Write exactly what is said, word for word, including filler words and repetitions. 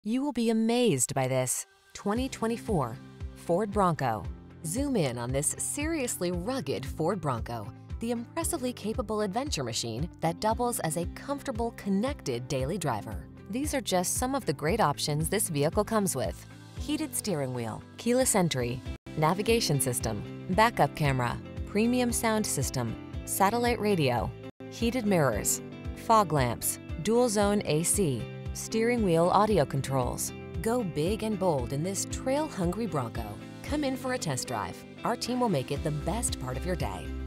You will be amazed by this twenty twenty-four Ford Bronco. Zoom in on this seriously rugged Ford Bronco, the impressively capable adventure machine that doubles as a comfortable, connected daily driver. These are just some of the great options this vehicle comes with: heated steering wheel, keyless entry, navigation system, backup camera, premium sound system, satellite radio, heated mirrors, fog lamps, dual zone A C, steering wheel audio controls. Go big and bold in this trail-hungry Bronco. Come in for a test drive. Our team will make it the best part of your day.